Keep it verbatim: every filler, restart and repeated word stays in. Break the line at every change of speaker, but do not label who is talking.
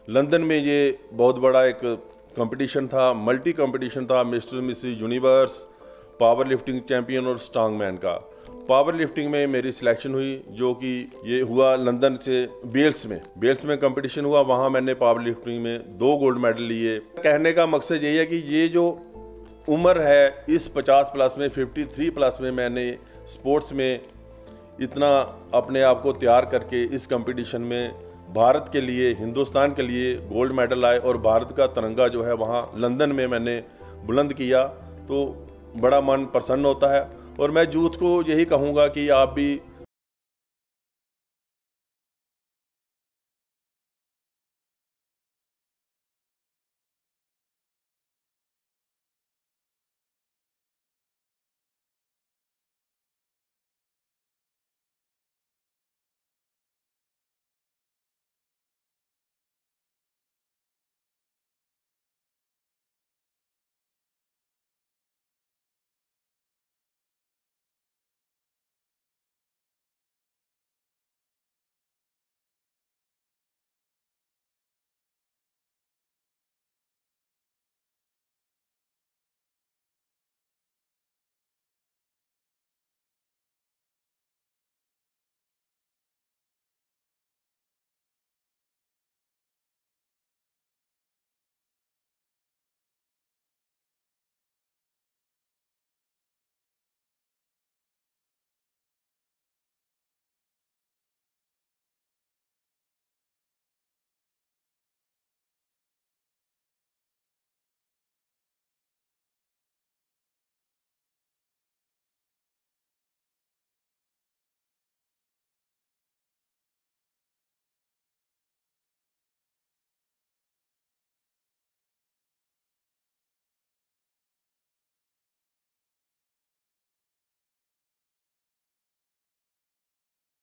London में ये बहुत बड़ा एक कंपटीशन था, मल्टी कंपटीशन था, mister missus universe, power lifting champion और स्ट्रांगमैन का। पावर लिफ्टिंग में मेरी सिलेक्शन हुई, जो कि ये हुआ लंदन से बेल्स में बेल्स में कंपटीशन हुआ। वहाँ मैंने पावर लिफ्टिंग में दो गोल्ड मेडल लिए। कहने का मकसद यही है कि ये जो उम्र है इस पचास प्लस में, तिरेपन प्लस में मैंने स्पोर्ट्स में इतना अपने आप को तैयार करके इस कंपटीशन में भारत के लिए, हिंदुस्तान के लिए गोल्ड मेडल आए और भारत का तिरंगा जो है वहाँ लंदन में मैंने बुलंद किया, तो बड़ा मन प्रसन्न होता है। और मैं यूथ को यही कहूँगा कि आप भी